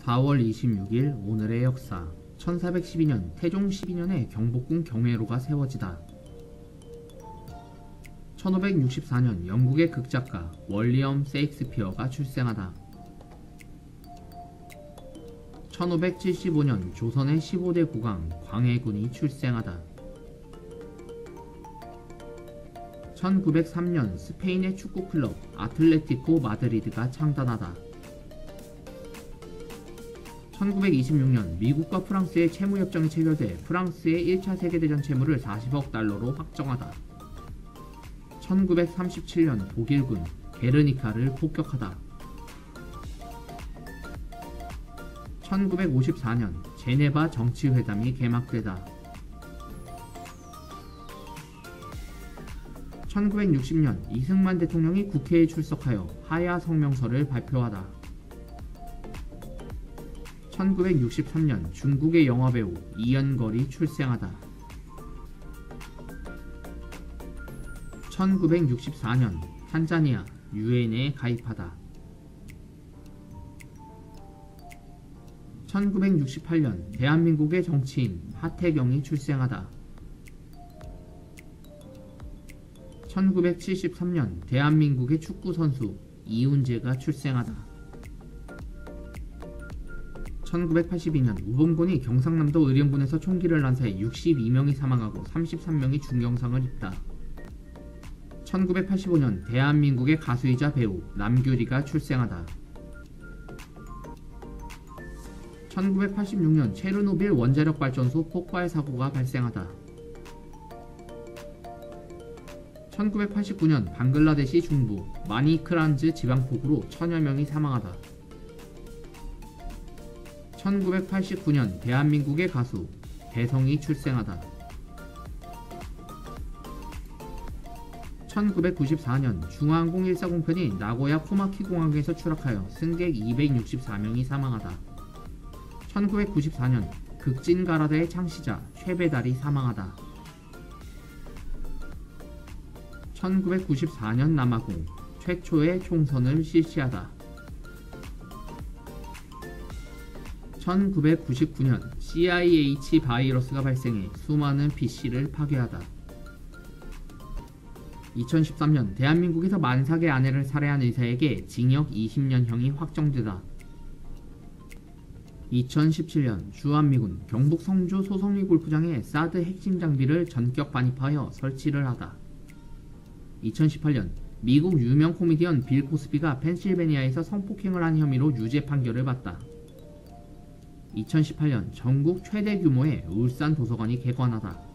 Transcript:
4월 26일 오늘의 역사. 1412년 태종 12년에 경복궁 경회로가 세워지다. 1564년 영국의 극작가 월리엄 세익스피어가 출생하다. 1575년 조선의 15대 국왕 광해군이 출생하다. 1903년 스페인의 축구클럽 아틀레티코 마드리드가 창단하다. 1926년 미국과 프랑스의 채무협정이 체결돼 프랑스의 1차 세계대전 채무를 40억 달러로 확정하다. 1937년 독일군 게르니카를 폭격하다. 1954년 제네바 정치회담이 개막되다. 1960년 이승만 대통령이 국회에 출석하여 하야 성명서를 발표하다. 1963년 중국의 영화배우 이연걸이 출생하다. 1964년 탄자니아 유엔에 가입하다. 1968년 대한민국의 정치인 하태경이 출생하다. 1973년 대한민국의 축구선수 이훈재가 출생하다. 1982년 우범군이 경상남도 의령군에서 총기를 난사해 62명이 사망하고 33명이 중경상을 입다. 1985년 대한민국의 가수이자 배우 남규리가 출생하다. 1986년 체르노빌 원자력발전소 폭발 사고가 발생하다. 1989년 방글라데시 중부 마니크란즈 지방폭우로 천여 명이 사망하다. 1989년 대한민국의 가수 대성이 출생하다. 1994년 중앙항공 140편이 나고야 코마키 공항에서 추락하여 승객 264명이 사망하다. 1994년 극진 가라데의 창시자 쉐베달이 사망하다. 1994년 남아공 최초의 총선을 실시하다. 1999년 CIH 바이러스가 발생해 수많은 PC를 파괴하다. 2013년 대한민국에서 44개 아내를 살해한 의사에게 징역 20년형이 확정되다. 2017년 주한미군 경북 성주 소성리 골프장에 사드 핵심 장비를 전격 반입하여 설치를 하다. 2018년 미국 유명 코미디언 빌 코스비가 펜실베니아에서 성폭행을 한 혐의로 유죄 판결을 받다. 2018년 전국 최대 규모의 울산 도서관이 개관하다.